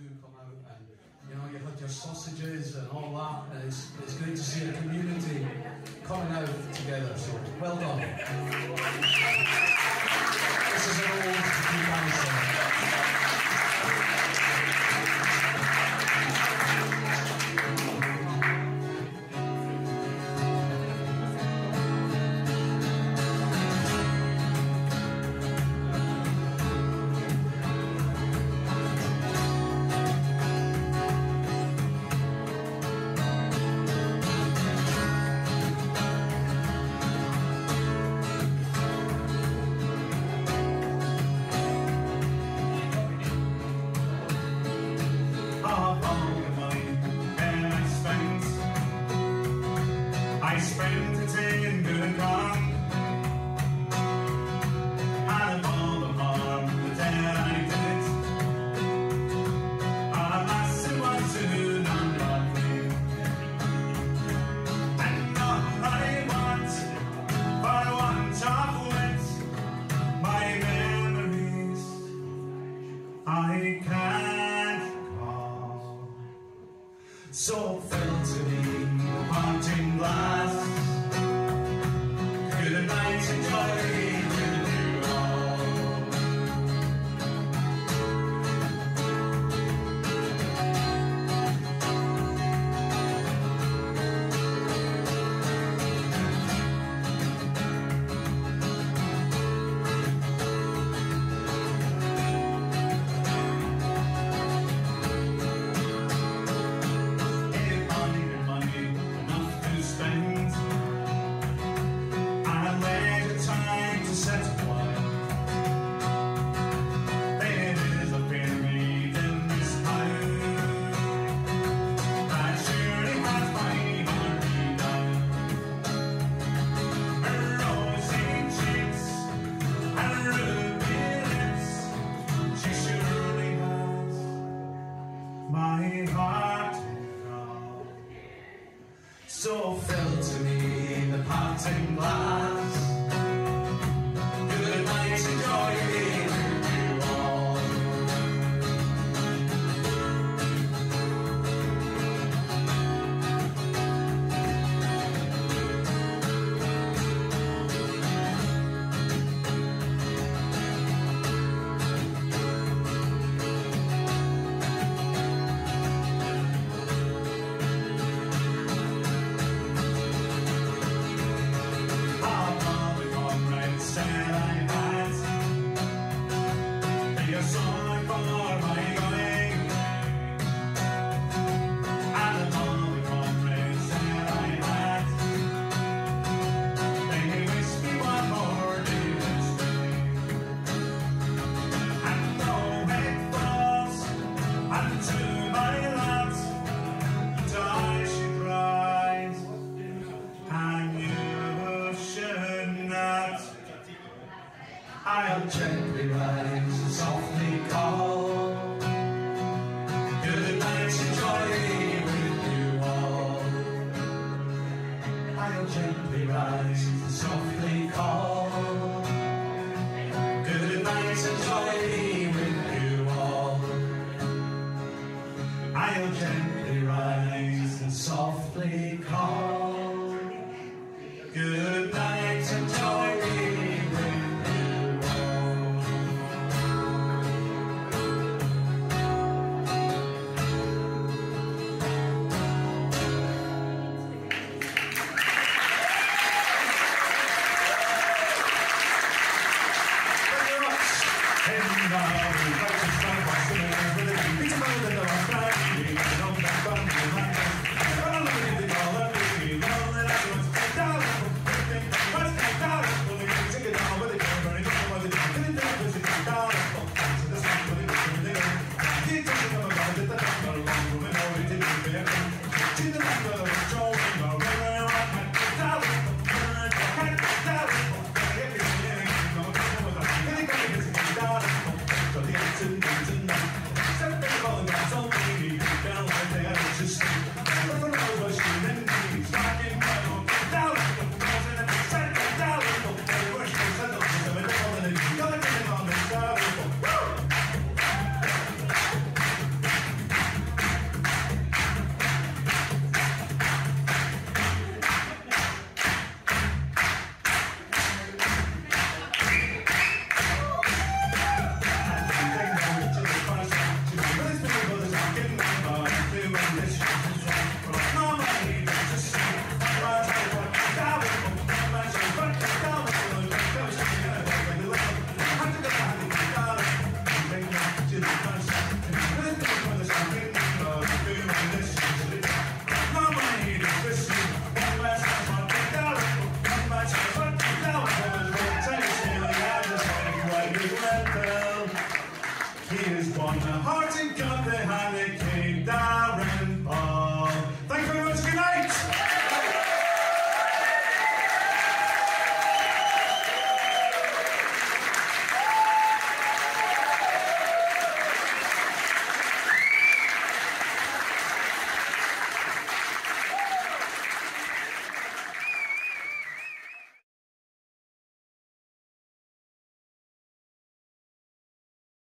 do come out, and you know, you've had your sausages and all that, and it's great to see a community coming out together, so well done. This is an old Buchanan song. I spent it in good and wrong, and of all the harm the day I did it, a massive one to none but me. And all I want, for want of wit, my memories I can't recall. So fill to me the haunting glass. Good night and joy with you all. If I needed money enough to spend, and leisure time to set a while, then it is a pyramid in this town that surely has my heart beat down. Her rosy cheeks and ruby lips, she surely has my heart now. So fill to me the parting glass. Good night and joy be with you all. All the comrades said I had a song for my going, and all the comrades said I had, they wished me one more day to stay. And though it falls unto my lot to die, she cries, and you should not. I'll gently rise and softly call. Good night and joy be with you all. I'll gently rise and softly call. Good night and joy be with you all. I'll gently rise and softly call. Good night and joy be with you. And